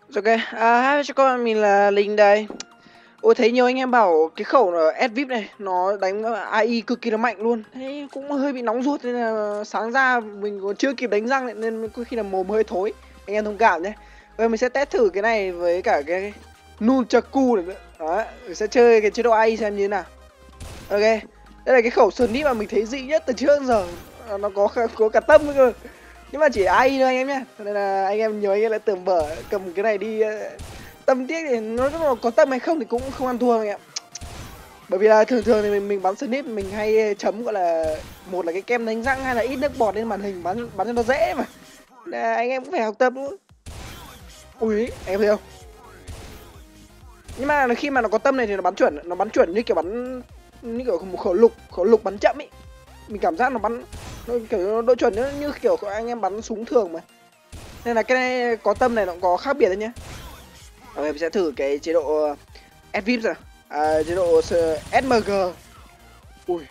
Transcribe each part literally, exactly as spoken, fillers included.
Ok, à, hi cho các bạn, mình là Linh đây. Ôi thấy nhiều anh em bảo cái khẩu ét vê i pê này nó đánh a i cực kỳ là mạnh luôn. Thế cũng hơi bị nóng ruột nên là sáng ra mình còn chưa kịp đánh răng lại, nên có khi là mồm hơi thối. Anh em thông cảm nhé. Bây giờ mình sẽ test thử cái này với cả cái Nunchaku này nữa. Đó, mình sẽ chơi cái chế độ a i xem như thế nào. Ok, đây là cái khẩu sniper mà mình thấy dị nhất từ trước đến giờ. Nó có có cả tâm cơ. Nhưng mà chỉ a i thôi anh em nhé, nên là anh em nhiều anh em lại tưởng bở cầm cái này đi uh, tâm tiếc thì nó rất là có tâm hay không thì cũng không ăn thua anh em. Bởi vì là thường thường thì mình mình bắn snip mình hay chấm gọi là một là cái kem đánh răng, hay là ít nước bọt lên màn hình bắn bắn cho nó dễ mà. Là anh em cũng phải học tập nữa. Ui anh em thấy không? Nhưng mà khi mà nó có tâm này thì nó bắn chuẩn, nó bắn chuẩn như kiểu bắn như kiểu một khẩu lục, khẩu lục bắn chậm ý. Mình cảm giác nó bắn nó kiểu độ chuẩn như, như kiểu anh em bắn súng thường mà. Nên là cái này có tâm này nó cũng có khác biệt đấy nhá. Ok, mình sẽ thử cái chế độ ét vê i pê rồi. À, chế độ ét em giê. Ui.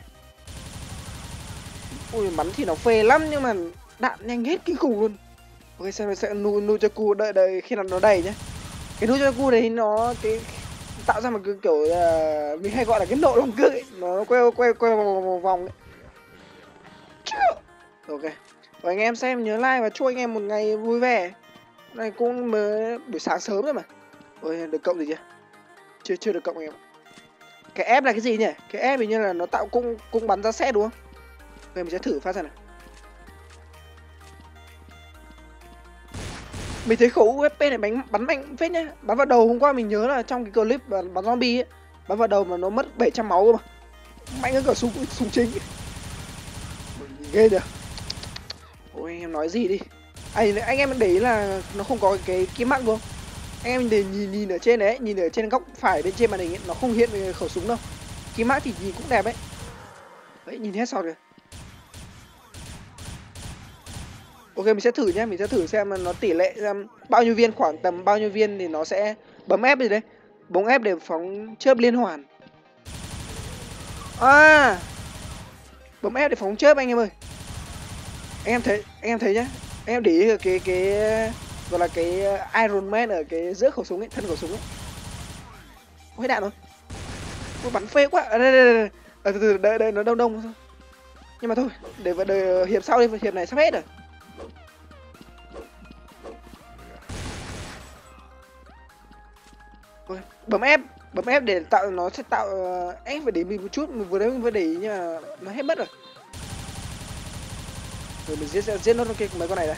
Ui, bắn thì nó phê lắm nhưng mà đạn nhanh hết kinh khủng luôn. Ok, xem sẽ nu nu cho cu đợi đợi khi nào nó đầy nhá. Cái nu cho cu đấy nó cái tạo ra một cái kiểu uh, mình hay gọi là cái nộ lòng cước ấy, nó quay quay quay vòng vòng, vòng ấy. Ok. Và anh em xem nhớ like và chúc anh em một ngày vui vẻ. Này cũng mới buổi sáng sớm rồi mà. Ôi, được cộng gì chưa? Chưa chưa được cộng anh em. Cái ép là cái gì nhỉ? Cái ép hình như là nó tạo cung cung bắn ra set đúng không? Ok, mình sẽ thử phát ra này. Mình thấy khẩu u ép pê này bắn bắn mạnh phết nhá. Bắn vào đầu hôm qua mình nhớ là trong cái clip bắn, bắn zombie ấy, bắn vào đầu mà nó mất bảy trăm máu cơ mà. Mạnh hơn cả súng súng chính. Ghê nhỉ. Ôi anh em nói gì đi. Anh anh em để ý là nó không có cái kiếm mắc đúng không? Anh em để nhìn nhìn ở trên đấy, nhìn ở trên góc phải bên trên màn hình ấy, nó không hiện khẩu súng đâu. Kiếm mắc thì nhìn cũng đẹp ấy. Đấy, nhìn hết sọt kìa. Ok, mình sẽ thử nhé, mình sẽ thử xem nó tỷ lệ xem bao nhiêu viên, khoảng tầm bao nhiêu viên thì nó sẽ bấm ép gì đấy. Bấm ép để phóng chớp liên hoàn. À, bấm ép để phóng chớp anh em ơi. Anh em thấy, anh em thấy nhá. Anh em để ý cái cái gọi là cái Iron Man ở cái giữa khẩu súng ấy, thân khẩu súng ấy. Có hết đạn rồi. Ôi, bắn phê quá. À, đây đây đây. À, từ từ đây đây nó đông đông. Nhưng mà thôi, để vào đời hiệp sau đi, hiệp này sắp hết rồi. Ôi, bấm ép, bấm ép để tạo nó sẽ tạo uh, anh phải để mình một chút, mình vừa đấy mình vừa để ý nhưng mà nó hết mất rồi. Rồi mình giết giết nó cái mấy con này này.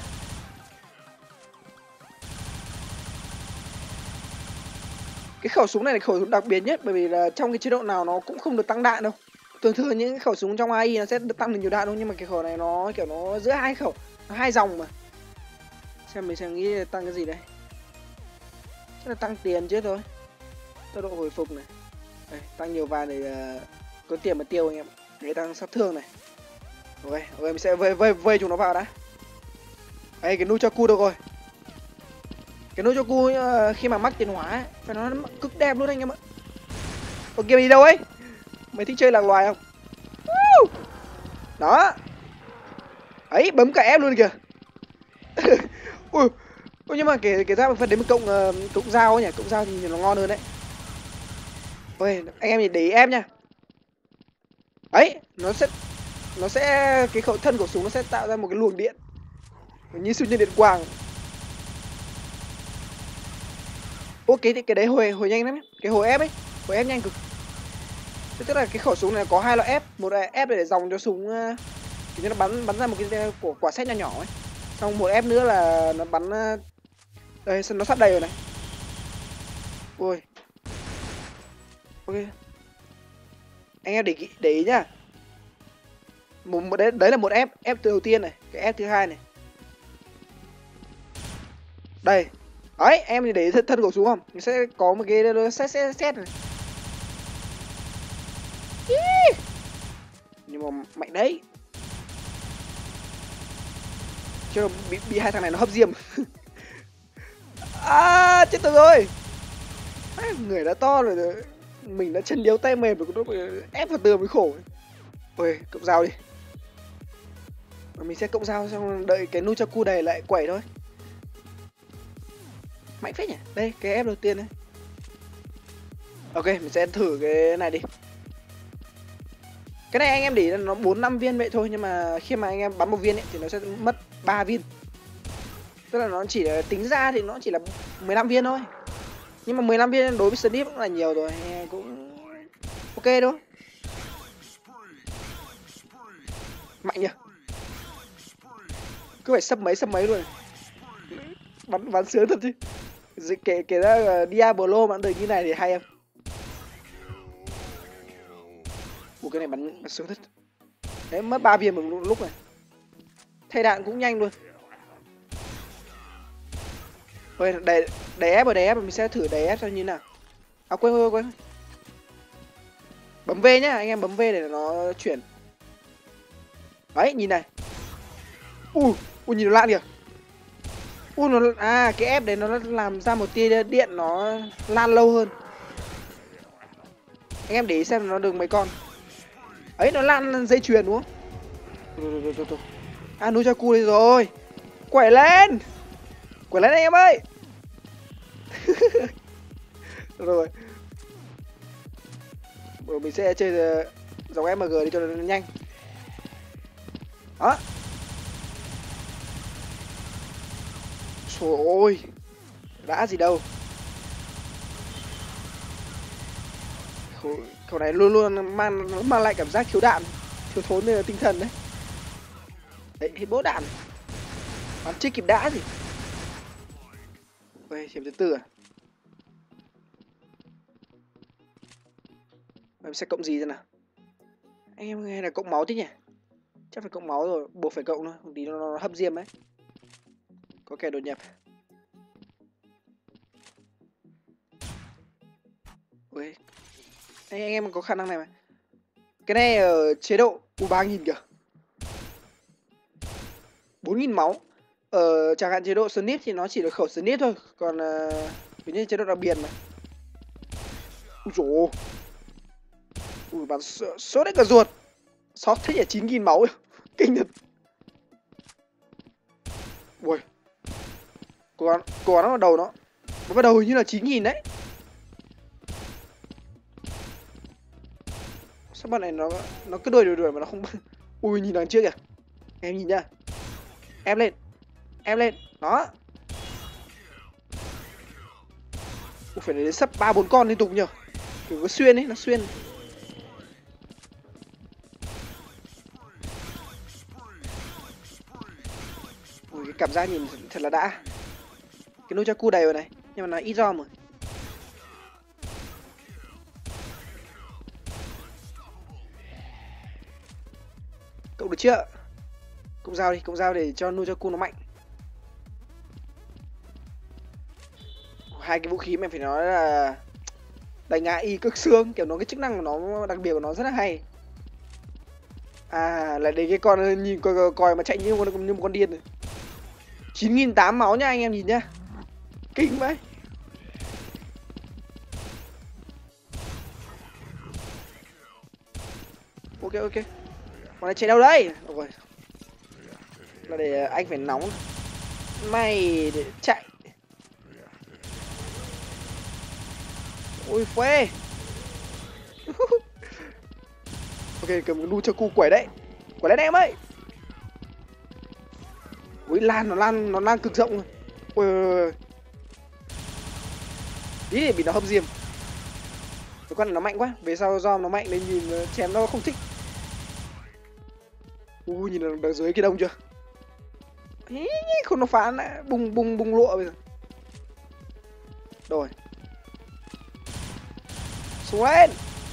Cái khẩu súng này là khẩu súng đặc biệt nhất bởi vì là trong cái chế độ nào nó cũng không được tăng đạn đâu. Thường thường những khẩu súng trong a i nó sẽ được tăng được nhiều đạn đâu, nhưng mà cái khẩu này nó kiểu nó giữa hai khẩu, nó hai dòng mà. Xem mình xem nghĩ tăng cái gì đây. Chắc là tăng tiền chứ thôi. Tốc độ hồi phục này. Đây, tăng nhiều vàng để uh, có tiền mà tiêu anh em. Để tăng sát thương này. Ok, ok mình sẽ vây vây vây chúng nó vào đã. Đây cái Nunchaku đâu rồi. Cái Nunchaku uh, khi mà mắc tiền hóa ấy, phải nó cực đẹp luôn anh em ạ. Ủa kia mày đi đâu ấy? Mày thích chơi lạc loài không? Đó. Ấy bấm cả ép luôn kìa. Ui. Ui nhưng mà cái cái ra phần đấy mình cộng uh, cộng dao ấy nhỉ, cộng dao thì nó ngon hơn đấy. Ôi anh em nhìn để ý em nha. Ấy nó sẽ nó sẽ cái khẩu thân của súng nó sẽ tạo ra một cái luồng điện như siêu nhân điện quang. Ô cái cái đấy hồi hồi nhanh lắm ấy. Cái hồi ép ấy, hồi ép nhanh cực. Thế tức là cái khẩu súng này có hai loại ép, một là ép để dòng cho súng uh, kiểu như nó bắn bắn ra một cái của quả sét nhỏ nhỏ ấy. Xong một ép nữa là nó bắn uh, đây nó sắp đầy rồi này. Ui. Ok. Anh em để để ý nhá. Một, một đấy, đấy là một ép, ép đầu tiên này, cái ép thứ hai này. Đây. Đấy, em thì để ý thân, thân khẩu súng không? Mình sẽ có một cái xét xét xét này. Nhưng mà mạnh đấy. Chứ bị, bị hai thằng này nó hấp diêm. À chết tôi rồi. À, người đã to rồi, mình đã chân yếu tay mềm rồi, nó ép vào tường mới khổ. Ôi cộng dao đi. Và mình sẽ cộng dao xong đợi cái Nunchaku này lại quẩy thôi. Mạnh phết nhỉ. Đây cái ép đầu tiên đấy. Ok mình sẽ thử cái này đi. Cái này anh em để nó bốn năm viên vậy thôi, nhưng mà khi mà anh em bắn một viên ấy thì nó sẽ mất ba viên. Tức là nó chỉ là, tính ra thì nó chỉ là mười lăm viên thôi. Nhưng mà mười lăm viên đối với Snip cũng là nhiều rồi, cũng ok đúng không? Mạnh nhỉ. Cứ phải sắp mấy sắp mấy luôn. Bắn bắn sướng thật chứ. Kể kể ra là Diablo mà được như này thì hay không? Ủa cái này bắn, bắn sướng thật. Đấy mất ba viên một lúc này. Thay đạn cũng nhanh luôn. Ôi đẩy đẩy ép rồi đẩy ép rồi mình sẽ thử đẩy ép cho như nào. À quên quên quên. Bấm V nhá, anh em bấm V để nó chuyển. Đấy nhìn này. Ui, ui nhìn nó lạ kìa. Ui nó à cái ép đấy nó làm ra một tia điện nó lan lâu hơn. Anh em để ý xem nó được mấy con. Ấy nó lan dây chuyền đúng không? À Nunchaku đây rồi. Quẩy lên. Quẩy lên anh em ơi. Rồi. Rồi mình sẽ chơi dòng em giê đi cho nó nhanh. Đó. Trời ơi. Đã gì đâu. Khẩu này luôn luôn mang mang lại cảm giác thiếu đạn, thiếu thốn nên là tinh thần đấy. Đấy, hết bố đạn. Bắn chưa kịp đã gì. Ôi, hiểm thứ tư à? Em sẽ cộng gì ra nào? Anh em nghe là cộng máu thế nhỉ? Chắc phải cộng máu rồi, buộc phải cộng thôi, không tí nó, nó hấp diêm ấy. Có kẻ đột nhập. Ui. Anh, anh em có khả năng này mà. Cái này ở chế độ u ba nghìn kìa. bốn nghìn máu. Ở chẳng hạn chế độ Snip thì nó chỉ được khẩu Snip thôi. Còn uh, như chế độ đặc biệt mà. Úi dồi ôi. Ui bắn sốt đấy cả ruột. Sót thích là chín nghìn máu. Kinh thật. Ui. Cố gắng, cố gắng nó vào đầu nó. Nó vào đầu hình như là chín nghìn đấy. Sao bọn này nó nó cứ đuổi đuổi đuổi mà nó không. Ui nhìn đằng trước kìa. Em nhìn nhá. Em lên. Em lên. Đó. Ui phải đến sắp ba bốn con liên tục nhờ. Kiểu có xuyên ấy, nó xuyên. Ui cái cảm giác nhìn thật là đã. Cái Nunchaku đầy rồi này, nhưng mà nó ít rom rồi. Cộng được chưa? Cộng dao đi, cộng dao để cho Nunchaku nó mạnh. Hai cái vũ khí mình phải nói là đánh a i cực xương, kiểu nó cái chức năng của nó đặc biệt của nó rất là hay. À là để cái con nhìn coi coi mà chạy như một, như một con điên này. chín nghìn tám trăm máu nha anh em nhìn nhá. Kinh vậy. Ok ok. Con này chạy đâu đấy? Rồi. Là để anh phải nóng. Mày để chạy. Ôi phê. Ok cầm Nunchaku quẩy đấy. Quẩy lên em ơi. Ui lan nó lan nó lan cực rộng rồi. Ui ôi ôi. Ý để bị nó hấp diêm. Cái con này nó mạnh quá. Về sau do nó mạnh nên nhìn chém nó không thích. Ui nhìn đằng dưới kia đông chưa. Ý, không nó phá lại bùng bùng bùng lụa bây giờ. Rồi. Xuống lên.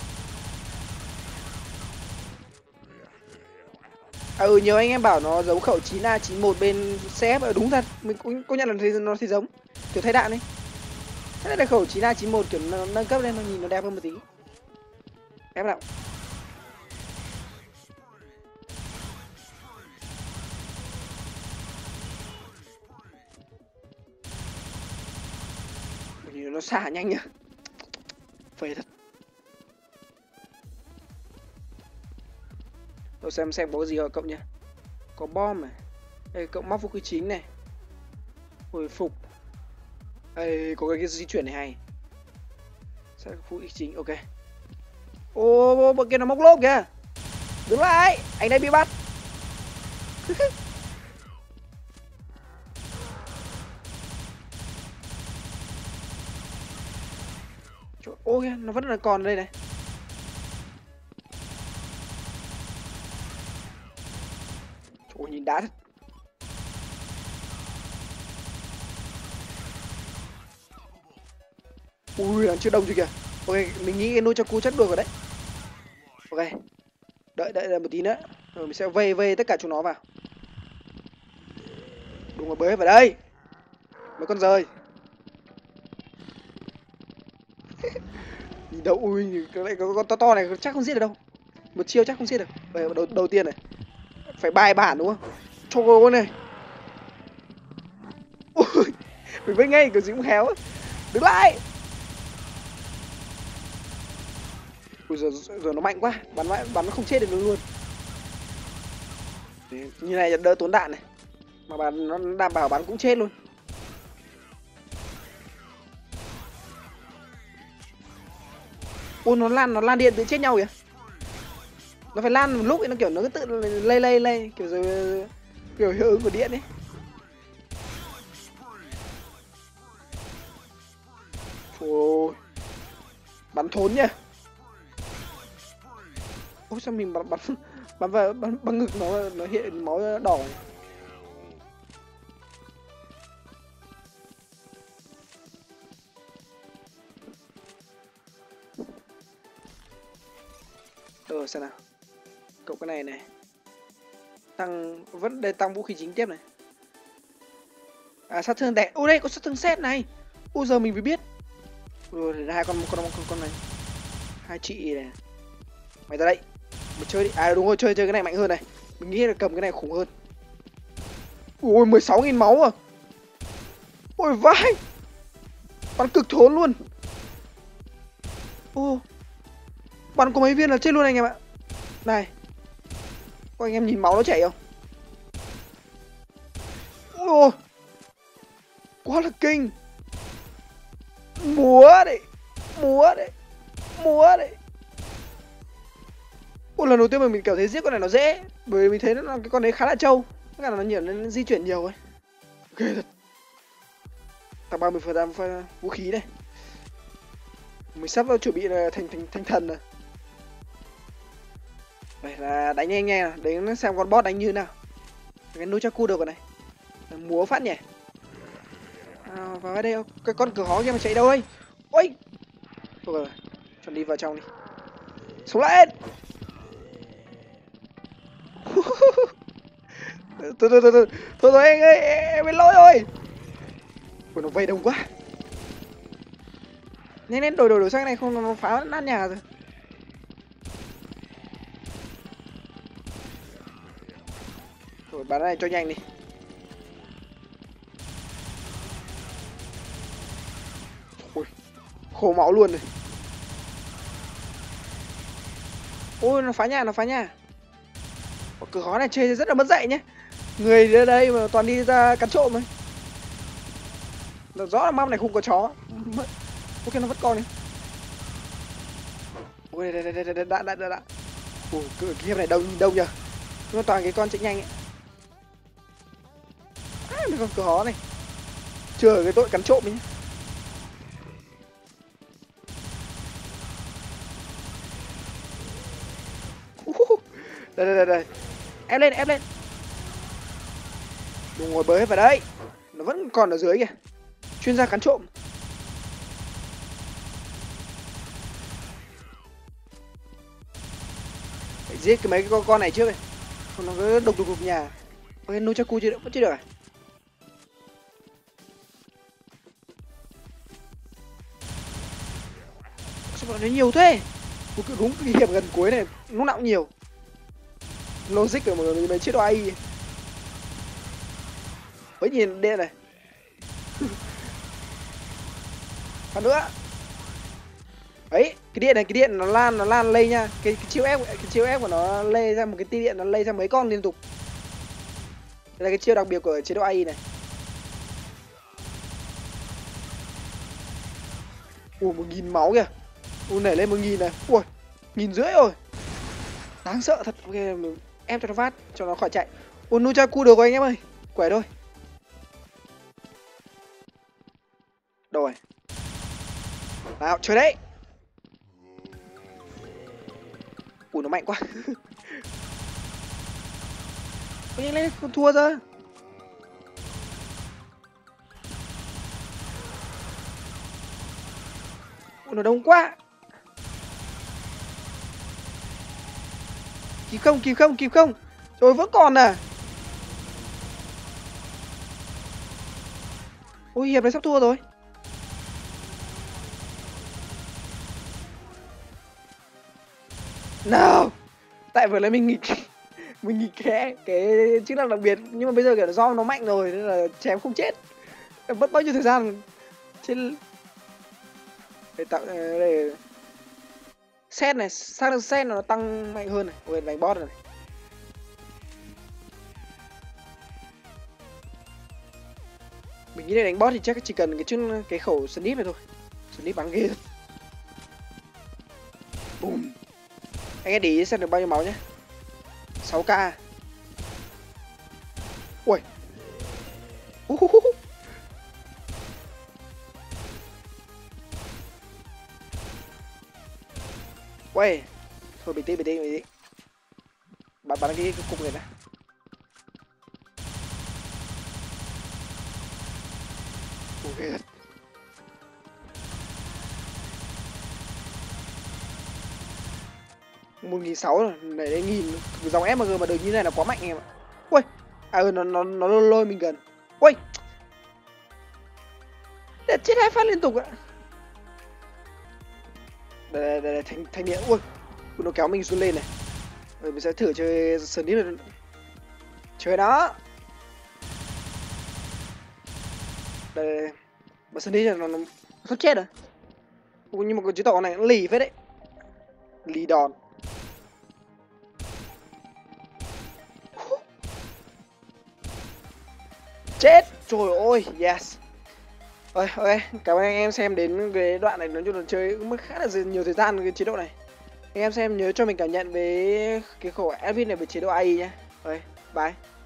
À, ừ nhiều anh em bảo nó giấu khẩu chín A chín một bên xê ép. Đúng thật, mình cũng công nhận là thấy, nó thấy giống. Kiểu thay đạn ấy. Thế là khẩu chín A chín một kiểu nó nâng cấp lên nó nhìn nó đẹp hơn một tí. Ép nào. Nhìn nó xả nhanh nhá. Phê thật. Tôi xem xem có gì ở cộng nhá. Có bom này. Đây cộng móc vũ khí chính này. Hồi phục. Ê, có cái di chuyển này hay. Sao phụ chính, ok. Ô, bọn kia nó móc lốp kìa. Đứng lại, anh đây bị bắt. Ô kìa, nó vẫn là còn đây này. Ôi, nhìn đã thật. Ui, nó chưa đông chưa kìa. Ok, mình nghĩ cái nuôi cho cú chắc được rồi đấy. Ok. Đợi, đợi, đợi một tí nữa. Rồi mình sẽ vây vây tất cả chúng nó vào. Đúng rồi, bới vào đây. Mấy con rơi. Nhìn đâu, ui, cái này có con to to này chắc không giết được đâu. Một chiêu chắc không giết được. Đây, đầu, đầu tiên này. Phải bài bản đúng không? Cho con này. Ui, mình biết ngay cái gì cũng khéo. Đứng lại. Ui, giờ, giờ nó mạnh quá. Bắn bắn nó không chết được luôn. Đấy, như này đỡ tốn đạn này. Mà bắn nó đảm bảo bắn cũng chết luôn. Ui, nó lan nó lan điện tự chết nhau kìa. Nó phải lan một lúc ấy, nó kiểu nó cứ tự lây lây lây kiểu rồi kiểu hiệu ứng của điện ấy. Trời ơi. Bắn thốn nhá. Ôi sao mình bắn bắn bắn vào bắn, bắn ngực nó nó hiện máu đỏ này. Ờ xem nào. Cậu cái này này. Tăng vẫn đây tăng vũ khí chính tiếp này. À sát thương đẻ. Ôi đây có sát thương set này. Ôi giờ mình mới biết. Rồi hai con con con con này. Hai chị này. Mày ra đây. Mày chơi đi. À đúng rồi, chơi chơi cái này mạnh hơn này. Mình nghĩ là cầm cái này khủng hơn. Ui mười sáu nghìn máu à. Ôi vai. Bắn cực thốn luôn. Ô. Bắn có mấy viên là chết luôn anh em ạ. Này. Có anh em nhìn máu nó chảy không? Ôi. Quá là kinh. Múa đấy. Múa đấy. Múa đấy. Ôi lần đầu tiên mà mình cảm thấy giết con này nó dễ. Bởi vì mình thấy nó cái con đấy khá là trâu. Tất cả nó nhiều nó di chuyển nhiều ấy. Ghê thật. Tăng ba mươi phần trăm vũ khí này. Mình sắp chuẩn bị là thành thành thành thần rồi. Đây là đánh nhanh nhanh nào, đánh xem con boss đánh như nào. Cái nuôi cho cu được rồi này. Múa phát nhỉ. À, vào đây cái con cửa hó kia mà chạy đâu ấy. Ôi. Thôi rồi, cho đi vào trong đi. Sống lên. Thôi thôi thôi thôi. Thôi rồi anh ơi, em bị lỗi rồi. Ôi nó vây đông quá. Nhanh lên đổi đổi đổi sang này không nó phá nát nhà rồi. Rồi bán này cho nhanh đi. Ôi, khô máu luôn rồi. Ôi nó phá nhà, nó phá nhà. Cửa khó này chơi rất là mất dạy nhé. Người ở đây mà toàn đi ra cắn trộm ấy. Là rõ là map này không có chó. Ok nó vẫn còn đi. Ôi đây đây đây đây đã đã đã đã. Ủa cửa kia này đông đông nhờ. Nhưng mà toàn cái con chạy nhanh ấy. À, mấy con cửa hó này. Chưa cái tội cắn trộm ấy nhá. Đây đây đây đây. Ép lên ép lên. Đừng ngồi bới hết vào đấy. Nó vẫn còn ở dưới kìa. Chuyên gia cắn trộm. Phải giết cái mấy cái con con này trước này. Còn nó cứ đục đục đục nhà. Ok nuôi cho cu chưa được, vẫn chưa được à? Sao bọn nó nhiều thế? Đúng cái hiệp gần cuối này lúc nào cũng nhiều. Logic của mọi người mấy chiếc đồ a i. Mới nhìn đây này. Còn nữa. Ấy, cái điện này, cái điện nó lan, nó lan lây nha. Cái, cái chiêu ép, cái chiêu ép của nó lây ra một cái tia điện, nó lây ra mấy con liên tục. Đây là cái chiêu đặc biệt của chế độ a i này. Ủa một nghìn máu kìa. Ủa nảy lên một nghìn này. Ui, nghìn rưỡi rồi. Đáng sợ thật. Ok, mình ép cho nó phát cho nó khỏi chạy. Ủa Nuchaku được rồi anh em ơi. Quẻ thôi. Đâu rồi? Nào, chơi đấy. Ủa nó mạnh quá. Ôi nhanh lên, con thua ra. Ủa nó đông quá. Kịp không, kịp không, kịp không. Rồi vẫn còn à. Ôi hiệp này sắp thua rồi. Nào. Tại vừa lấy mình nghịch. Mình nghịch cái cái chức năng đặc biệt. Nhưng mà bây giờ kiểu do nó mạnh rồi nên là chém không chết. Mất bao nhiêu thời gian. Trên... Để tạo... Để... Set này, sang được set nó tăng mạnh hơn này. Ôi đánh boss này. Mình nghĩ là đánh boss thì chắc chỉ cần cái chân cái khẩu snip này thôi. Snip bắn ghê. Bùm. Anh em để ý xem được bao nhiêu máu nhé. sáu k. Ui. Uh -huh. Ui. Thôi bình tĩnh, bình tĩnh, bình tĩnh. Bắn bắn cái, cái cục này này. Ok. một nghìn sáu trăm rồi, này đến nghìn dòng ép em giê mà được như này là quá mạnh em ạ. Ui, à ừ, nó nó nó lôi mình gần. Ui. Để chết hai phát liên tục ạ. Đây đây đây, đây thanh thanh niên. Ui. Nó kéo mình xuống lên này. Rồi mình sẽ thử chơi snip này. Chơi đó. Đây đây đây. Mà snip này nó nó sắp chết rồi. Ui, nhưng mà con chữ tỏ này nó lì phết đấy. Lì đòn. Chết. Trời ơi, yes. Rồi, ok, cảm ơn anh em xem đến cái đoạn này, nói chung là chơi cũng khá là nhiều thời gian cái chế độ này. Anh em xem nhớ cho mình cảm nhận về cái khẩu Edwin này với chế độ a i nhé. Rồi, bye.